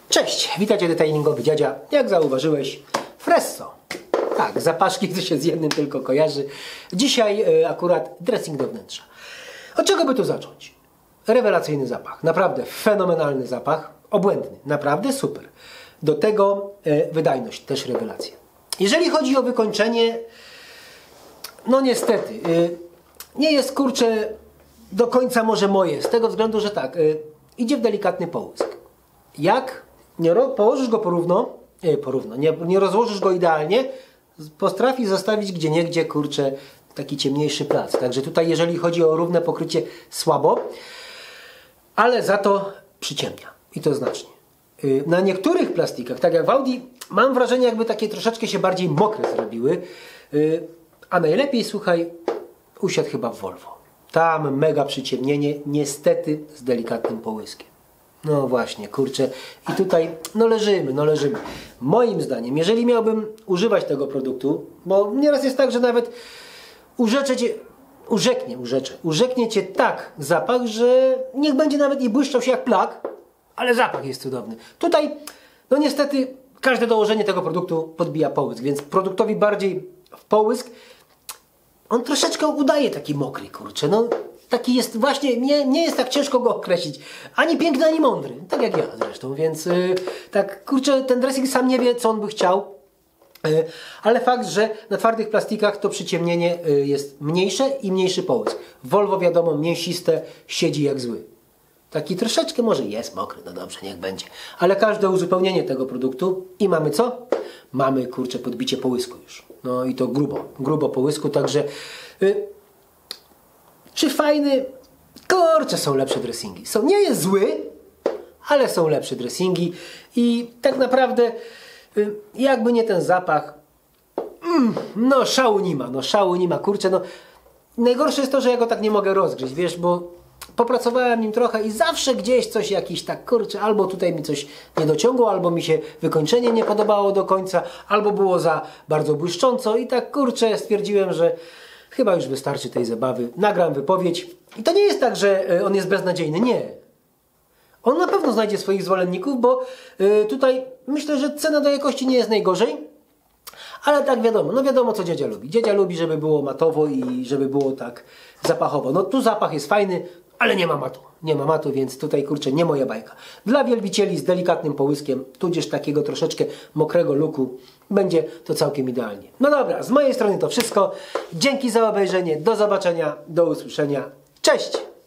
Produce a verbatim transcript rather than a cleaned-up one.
Cześć, witajcie detailingowy dziadzia. Jak zauważyłeś, Fresso. Tak, zapaszki, to się z jednym tylko kojarzy. Dzisiaj y, akurat dressing do wnętrza. Od czego by tu zacząć? Rewelacyjny zapach, naprawdę fenomenalny zapach, obłędny, naprawdę super. Do tego y, wydajność, też rewelacja. Jeżeli chodzi o wykończenie, no niestety, y, nie jest kurczę do końca może moje, z tego względu, że tak, y, idzie w delikatny połysk. Jak nie położysz go porówno, nie, porówno nie, nie rozłożysz go idealnie, potrafi zostawić gdzieniegdzie, kurczę, taki ciemniejszy plac. Także tutaj, jeżeli chodzi o równe pokrycie, słabo, ale za to przyciemnia. I to znacznie. Yy, na niektórych plastikach, tak jak w Audi, mam wrażenie, jakby takie troszeczkę się bardziej mokre zrobiły. Yy, a najlepiej, słuchaj, usiadł chyba w Volvo. Tam mega przyciemnienie, niestety z delikatnym połyskiem. No właśnie, kurczę. I tutaj, no leżymy, no leżymy. Moim zdaniem, jeżeli miałbym używać tego produktu, bo nieraz jest tak, że nawet urzeczę cię, urzeknie, urzeczę, urzeknie cię tak zapach, że niech będzie nawet i błyszczał się jak plak, ale zapach jest cudowny. Tutaj, no niestety, każde dołożenie tego produktu podbija połysk, więc produktowi bardziej w połysk on troszeczkę udaje taki mokry, kurczę, no. Taki jest właśnie, nie, nie jest tak ciężko go określić. Ani piękny, ani mądry. Tak jak ja zresztą, więc yy, tak, kurczę, ten dressing sam nie wie, co on by chciał. Yy, ale fakt, że na twardych plastikach to przyciemnienie yy, jest mniejsze i mniejszy połysk. Volvo, wiadomo, mięsiste, siedzi jak zły. Taki troszeczkę może jest mokry, no dobrze, niech będzie. Ale każde uzupełnienie tego produktu i mamy co? Mamy, kurczę, podbicie połysku już. No i to grubo, grubo połysku, także... Yy, Czy fajny? Kurczę, są lepsze dressingi. Są, nie jest zły, ale są lepsze dressingi. I tak naprawdę, jakby nie ten zapach, mm, no szału nie ma, no szału nie ma, kurczę, no. Najgorsze jest to, że ja go tak nie mogę rozgryźć, wiesz, bo popracowałem nim trochę i zawsze gdzieś coś jakiś tak, kurczę, albo tutaj mi coś nie dociągło, albo mi się wykończenie nie podobało do końca, albo było za bardzo błyszcząco i tak, kurczę, stwierdziłem, że chyba już wystarczy tej zabawy. Nagram wypowiedź. I to nie jest tak, że on jest beznadziejny. Nie. On na pewno znajdzie swoich zwolenników, bo tutaj myślę, że cena do jakości nie jest najgorzej. Ale tak wiadomo, no wiadomo co dziadzia lubi. Dziadzia lubi, żeby było matowo i żeby było tak zapachowo. No tu zapach jest fajny, ale nie ma matu. Nie ma matu, więc tutaj kurczę, nie moja bajka. Dla wielbicieli z delikatnym połyskiem, tudzież takiego troszeczkę mokrego luku, będzie to całkiem idealnie. No dobra, z mojej strony to wszystko. Dzięki za obejrzenie, do zobaczenia, do usłyszenia. Cześć!